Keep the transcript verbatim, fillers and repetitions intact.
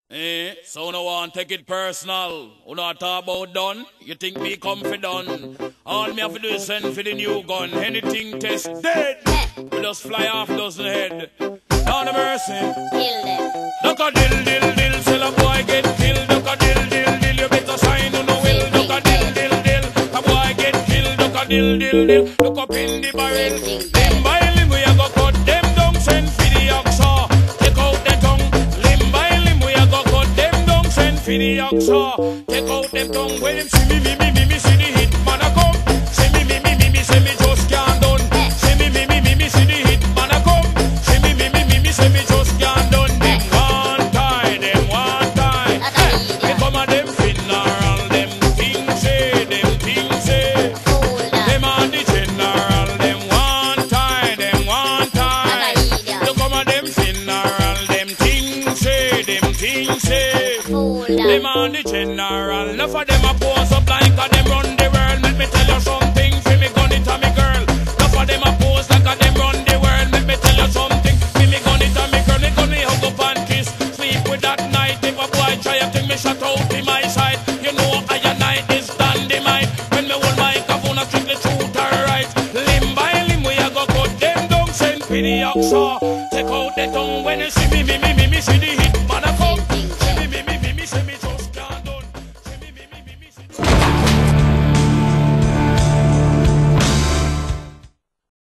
Eh, so no one take it personal. Who not talk about done? You think me come for done? All me have to do is send for the new gun. Anything test dead. We just fly off dozen head. Down the mercy. Kill them. Duck a dill dill dill. Sell a boy get killed. Duck a dill dill dill. You better sign on the will. Duck a dill dill dill. A boy get killed. Duck a dill dill dill. Look up in the barrel. Them by limb we a go cut them down. Send for the oxa. Take out the tongue. Limb by limb we a go cut them down. Send for the oxa. Take out them tongue. When them see me me me me me see the hit man a come. See me me me me me see me just can't done. See me me me me me see the hit man a come. See me me me me me see me just can't done. Them one time, them one time. They come a them funeral, them things say, them things say. Them a the general, them one time, them one time. They come a them funeral, them things say, them things say. Them a the general. Enough of them a pose up like a them run the world. Let me tell you something, fi me gun it a me girl. Enough of them a pose like a them run the world. Let me tell you something, fi me gun it a me girl. Me gun me hug up and kiss, sleep with that night. If a boy try a thing, me shut out in my side. You know I and I is dynamite. When me hold my microphone, I strictly truth or right. Limb by limb we a go cut them down. Send for the oxa.